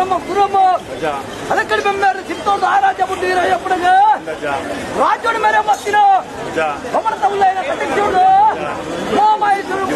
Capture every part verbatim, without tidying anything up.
ನಮ್ಮ ಗುರಮ್ಮ ಅದಕ್ಕಡಿ ಬೆಂಬಲ ಸಿಕ್ತೋದು ಆ ರಾಜ್ಯ ಬಿಟ್ಟಿರ ಎಪ್ಪಡಗ ರಾಜ್ಯೋಡ ಮೇರೆ ಮತ್ತಿನ ಕಮಲ ತವಲೈನ ಕಟ್ಟಿಸಿಕೊಂಡು ಮೋಮಾಯಿಸರು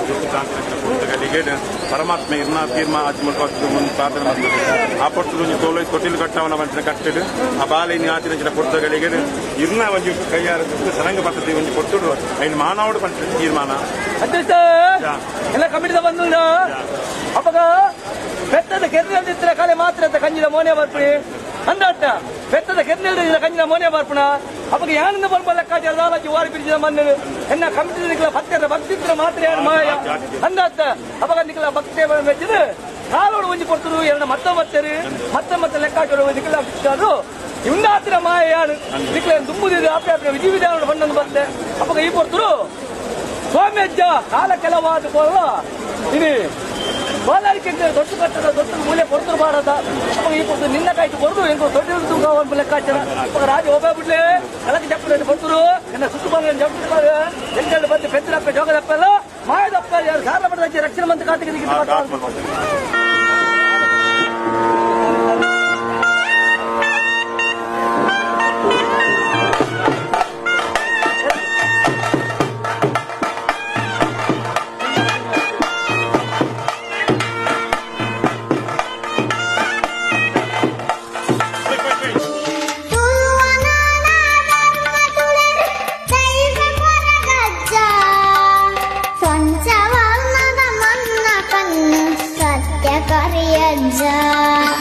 ಪರಮಾತ್ಮ ಇರ್ನ ತೀರ್ಮ ಆತ್ಮಕ ಮುಂದೆ ಪ್ರಾರ್ಥನೆ ಮಾಡ್ತಾರೆ ಆ ಪೊಟ್ಟು ತೋಲೈ ತೊಟ್ಟಿಲು ಕಟ್ಟವನ ಮಂತ್ರ ಕಟ್ಟಿಡು ಆ ಬಾಲಿನ ಆಚರಿಸಿದ ಪುರ್ತಗಳಿಗೆ ಇರ್ನ ಒಂದು ಕೈಯಾರ ಸರಂಗ ಪದ್ಧತಿ ಒಂದು ಕೊಟ್ಟು ಐದು ಮಾನವಡು ಪಂಚ ತೀರ್ಮಾನ ಅಧ್ಯಕ್ಷ ಎಲ್ಲ ಕಮಿಟಿದ ಬಂದು ಅಪ್ಪಗ ಬೆಟ್ಟದ ಕೆರೆಯಲ್ಲಿದ್ದರೆ ಕಲೆ ಮಾತ್ರ ಅಂತ ಕಂಜಿನ ಮೋನೆ ಬರ್ಪಣಿ ಅಂದಾಟ ಬೆಟ್ಟದ ಕೆರೆಯಲ್ಲಿದ್ದ ಕಂಜಿನ ಮೋನೆ ಬರ್ಪಣ ಅಪ್ಪಗ ಯಾನಿಂದ ಬರ್ಬ ಲೆಕ್ಕಾಚಾರ ದಾಲಾಜಿ ವಾರಿ ಬಿಡಿಸಿದ ಮಂದಿ ಎನ್ನ ಕಮಿಟಿ ನಿಕ್ಲ ಭಕ್ತರ ಭಕ್ತಿತ್ರ ಮಾತ್ರ ಏನು ಮಾಯ ಅಂದಾಟ ಅಪ್ಪಗ ನಿಕ್ಲ ಭಕ್ತಿ ಮೆಚ್ಚಿದ ಕಾಲೋಡು ಒಂಜಿ ಕೊಡ್ತರು ಎರಡು ಮತ್ತ ಮತ್ತರಿ ಮತ್ತೆ ಮತ್ತೆ ಲೆಕ್ಕಾಚಾರ ನಿಕ್ಲ ಬಿಟ್ಟಾರು ಇನ್ನಾತ್ರ ಮಾಯ ಯಾನು ನಿಕ್ಲ ದುಂಬುದಿದೆ ಆಪ್ಯಾಪ್ನ ವಿಧಿ ವಿಧಾನ ಬಂದನ್ನು ಬಂದೆ ಅಪ್ಪಗ ಈ ಕೊಡ್ತರು ಸೋಮ್ಯಜ್ಜ ಕಾಲ ಕೆಲವಾದ ಕೋಲ ini ಬಾಲಾರಿಕೆ ದೊಡ್ಡ ಕಟ್ಟಡ ದೊಡ್ಡ ಮೂಲೆ ಕೊಡ್ತರು ಬಾರದ ಅವಾಗ ಈ ಕೊಡ್ತು ನಿನ್ನ ಕಾಯ್ತು ಕೊಡ್ದು ಹೆಂಗೋ ದೊಡ್ಡ ಒಂದು ಲೆಕ್ಕಾಚಾರ ಅವಾಗ ರಾಜ ಹೋಗ್ಬಿಡ್ಲಿ ಕಲಕ್ಕೆ ಜಪ್ಪದಲ್ಲಿ ಕೊಡ್ತರು ಎನ್ನ ಸುತ್ತು ಬಂದ ಜಪ್ಪ ಎಂಟೆರಡು ಬಂದು ಪೆದ್ದರಪ್ಪ ಜೋಗದಪ್ಪ ಎಲ್ಲ ಮಾಯದಪ್ಪ ಸಾಲ ಪಡೆದ ರಕ್ಷಣಾ ಮಂತ್ರಿ ಖಾತೆಗೆ Karya